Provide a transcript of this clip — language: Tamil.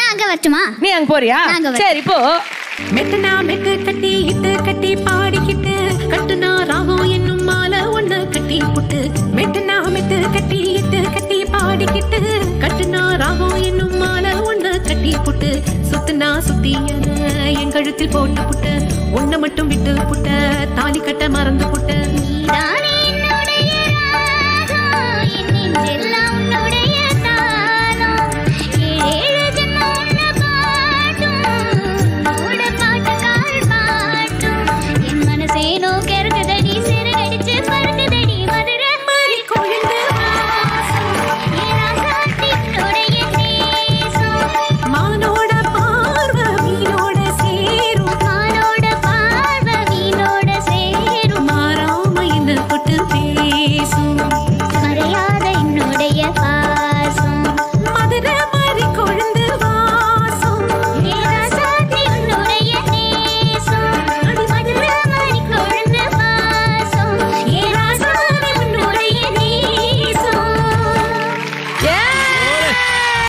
நான் அங்க வரட்டுமா? நீ அங்க போறியா? சரி போ. மெட்டனா மெட்டு கட்டி இட்டு கட்டி பாடிக்கிட்டு கட்டுனா ராகம் என்னும் மாலை ஒண்ணு கட்டி புட்டு. மெட்டனா மெட்டு கட்டி இட்டு கட்டி பாடிக்கிட்டு கட்டுனா ராகம் என்னும் மாலை ஒண்ணு கட்டி புட்டு. சுத்துனா சுத்தியன என் கழுத்தில் போட்டு புட்டு. ஒன்ன மட்டும் விட்டு புட்ட தாலி கட்ட மறந்து புட்ட.